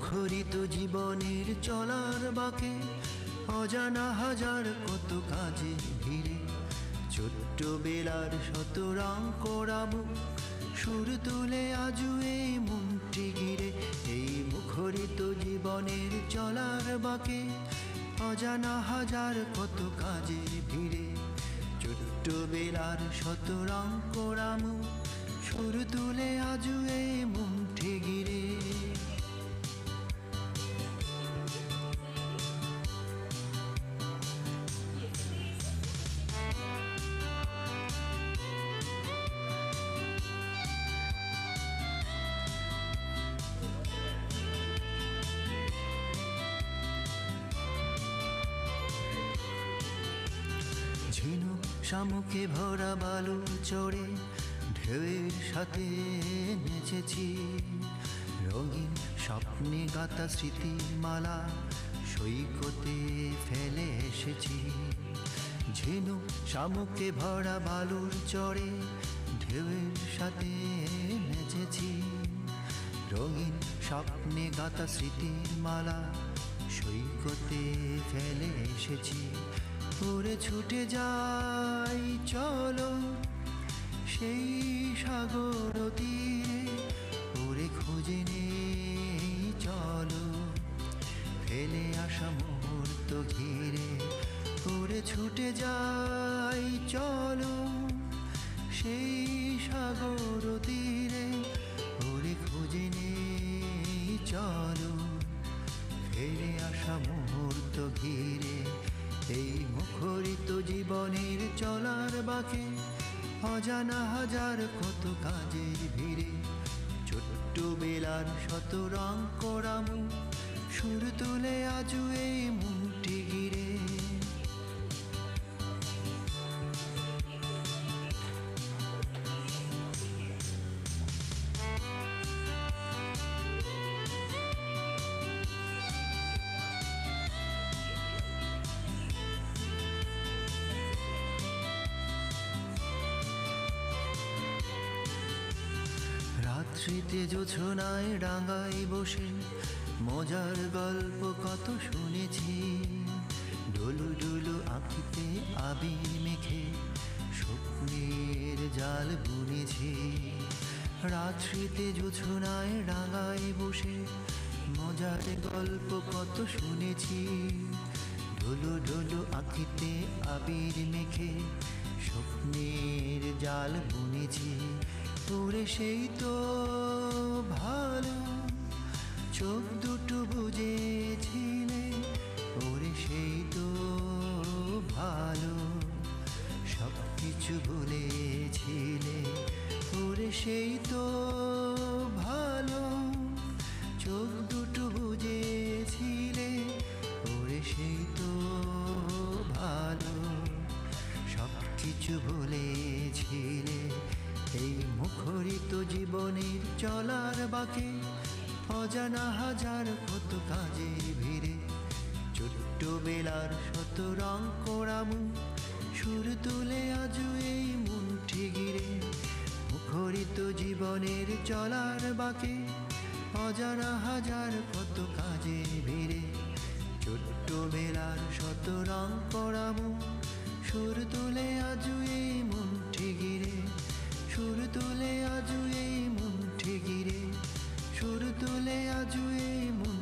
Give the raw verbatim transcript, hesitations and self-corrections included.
মুখরিত জীবনের চলার বাঁকে অজানা হাজার কত কাজে ঘিরে, ছোট্ট বেলার শত রং করাবো সুর তুলে আজু এই মনটি ঘিরে। এই মুখরিত জীবনের চলার বাঁকে অজানা হাজার কত কাজের ভিড়ে, ছোট্ট বেলার শত রং করাবো সুর তুলে আজু এই মনটি ঘিরে। ঝিনুক শামুকে ভরা বালু চড়ে ঢেউয়ের সাথে নেচেছি, রঙিন স্বপ্নে গাঁথা স্মৃতির মালা সৈকতে ফেলে এসেছি। ঝিনুক শামুকে ভরা বালুর চড়ে ঢেউয়ের সাথে নেচেছি, রঙিন স্বপ্নে গাঁথা স্মৃতির মালা সৈকতে ফেলে এসেছি। উড়ে ছুটে যাই চলো সেই সাগর তীরে, উড়ে খুঁজে নেই চলো ফেলে আসা মুহূর্ত ঘিরে। উড়ে ছুটে যাই চলো সেই সাগর তীরে, উড়ে খুঁজে নেই চলো ফেলে আসা মুহূর্ত ঘিরে। এই মুখরিত জীবনের চলার বাঁকে অজানা হাজার কত কাজের ভিড়ে, ছোট্ট বেলার শত রং করামু সুর তুলে আজু এই মনটি ঘিরে। রাত্রিতে জোছনায় ডাঙায় বসে মজার গল্প কত শুনেছি, ডুলু ডুলু আঁখিতে আবির মেখে স্বপ্নের জাল বুনেছি। রাত্রিতে জোছনায় ডাঙায় বসে মজার গল্প কত শুনেছি, ডুলু ডুলু আঁখিতে আবির মেখে স্বপ্নের জাল বুনেছি। তোরে সেই তো ভালো চোখ দুটো বুঝেছিলে, ওরে সেই তো ভালো সব কিছু ভুলেছিলে। ওরে সেই তো ভালো চোখ দুটো বুঝেছিলে, ওরে সেই তো ভালো সব কিছু ভুলেছিলে। এই মুখরিত জীবনের চলার বাঁকে অজানা হাজার কত কাজের ভিড়ে, ছোট্ট বেলার শত রং করামু সুর তুলে আজু এই মনটি ঘিরে। মুখরিত জীবনের চলার বাঁকে অজানা হাজার কত কাজের ভিড়ে, ছোট্ট বেলার শত রং করামু সুর তুলে আজু এই মনটি ঘিরে। সুর তুলে আজু এই মনটি ঘিরে, সুর তুলে আজু এই মন